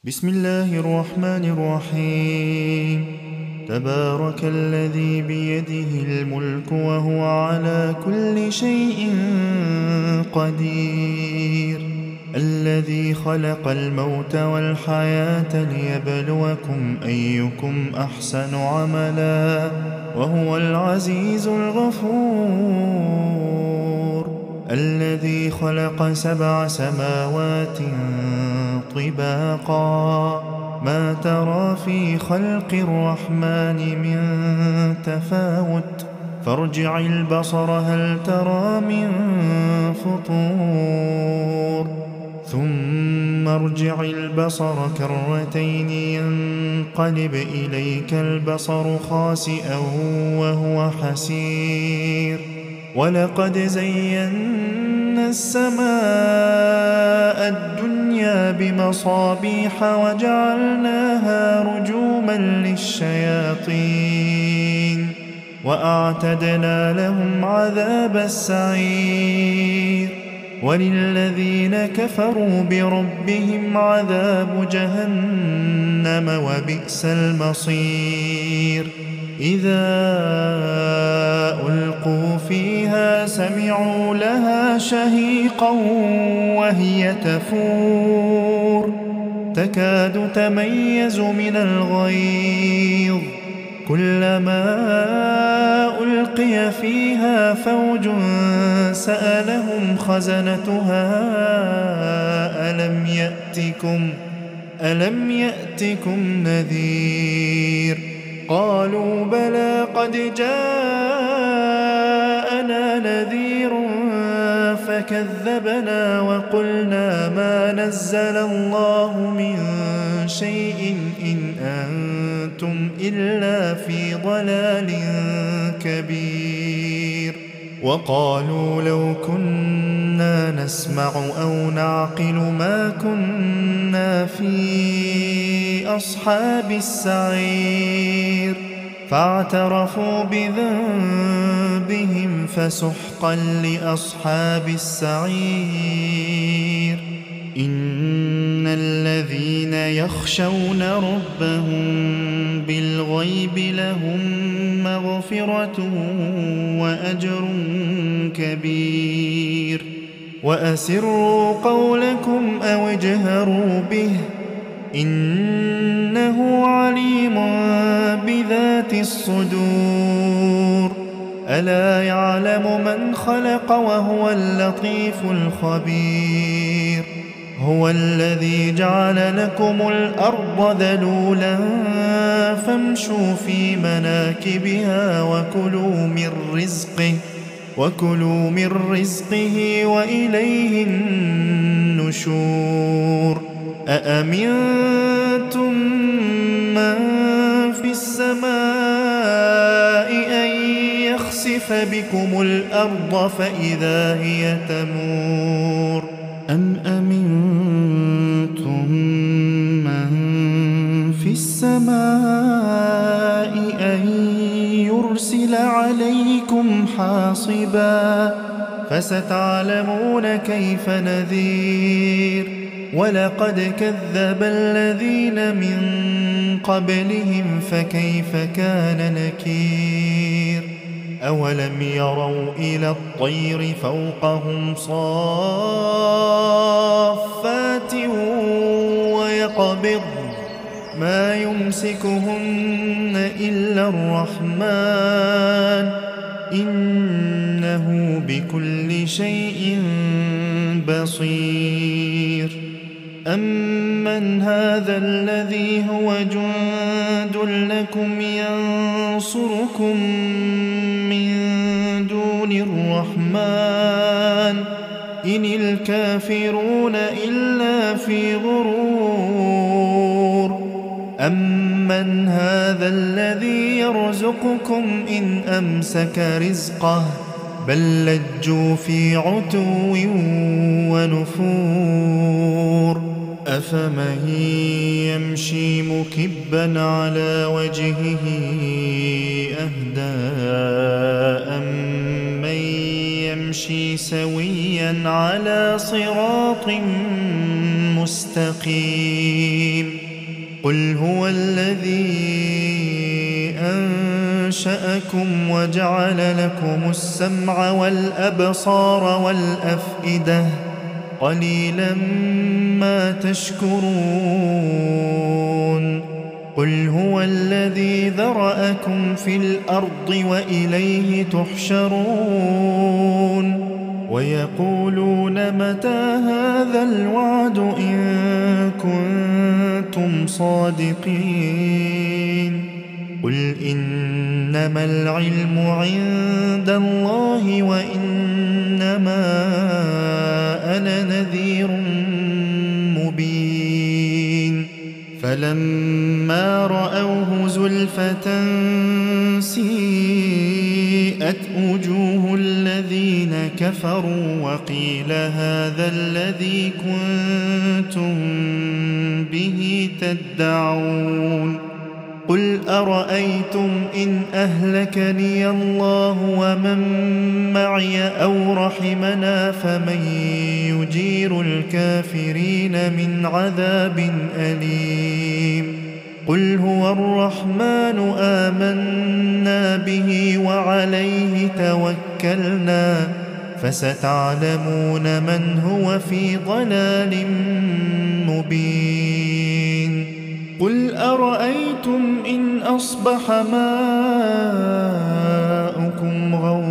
بسم الله الرحمن الرحيم. تبارك الذي بيده الملك وهو على كل شيء قدير، الذي خلق الموت والحياة ليبلوكم أيكم أحسن عملا وهو العزيز الغفور، الذي خلق 7 سماوات طباقا ما ترى في خلق الرحمن من تفاوت فارجع البصر هل ترى من فطور ثم ارجع البصر كرتين ينقلب إليك البصر خاسئا وهو حسير، ولقد زينا السماء الدنيا بمصابيح وجعلناها رجوما للشياطين وأعتدنا لهم عذاب السعير، وللذين كفروا بربهم عذاب جهنم وبئس المصير. إذا ألقوا فيها سمعوا لها شهيقا وهي تفور تكاد تميز من الغيظ، كلما ألقي فيها فوج سألهم خزنتها ألم يأتكم نذير؟ قالوا بلى قد جاءنا نذير فكذبنا وقلنا ما نزل الله من شيء إن أنتم إلا في ضلال كبير. وقالوا لو كنا نسمع أو نعقل ما كنا في أصحاب السعير، فاعترفوا بذنبهم فسحقا لأصحاب السعير. إن الذين يخشون ربهم بالغيب لهم مغفرة وأجر كبير. وأسروا قولكم أو اجهروا به إنه عليم بذات الصدور، ألا يعلم من خلق وهو اللطيف الخبير. هو الذي جعل لكم الأرض ذلولا فامشوا في مناكبها وكلوا من رزقه وإليه النشور. أأمنتم من في السماء أن يخسف بكم الأرض فإذا هي تمور، أم أمنتم من في السماء أن يرسل عليكم حاصبا فستعلمون كيف نذير. ولقد كذب الذين من قبلهم فكيف كان نكير. أولم يروا إلى الطير فوقهم صافات ويقبض ما يمسكهن إلا الرحمن إنه بكل شيء بصير. أمن هذا الذي هو جند لكم ينصركم من دون الرحمن إن الكافرون إلا في غرور. أمن هذا الذي يرزقكم إن أمسك رزقه بل لجوا في عتو ونفور. أفمن يمشي مكبا على وجهه أهدى أمن يمشي سويا على صراط مستقيم قل هو الذي أنشأكم وجعل لكم السمع والأبصار والأفئدة قليلا ما تشكرون قل هو الذي ذرأكم في الأرض وإليه تحشرون ويقولون متى هذا الوعد إن كنتم صادقين قل إنما العلم عند الله وإنما أنا نذير مبين فلما رأوه زلفة سيئت وجوه الذين كفروا وقيل هذا الذي كنتم به تدعون قل أرأيتم إن أهلكني الله ومن معي أو رحمنا فمن يجير الكافرين من عذاب أليم قل هو الرحمن آمنا به وعليه توكلنا فستعلمون من هو في ضلال مبين قل أرأيتم إن أصبح ماؤكم غورا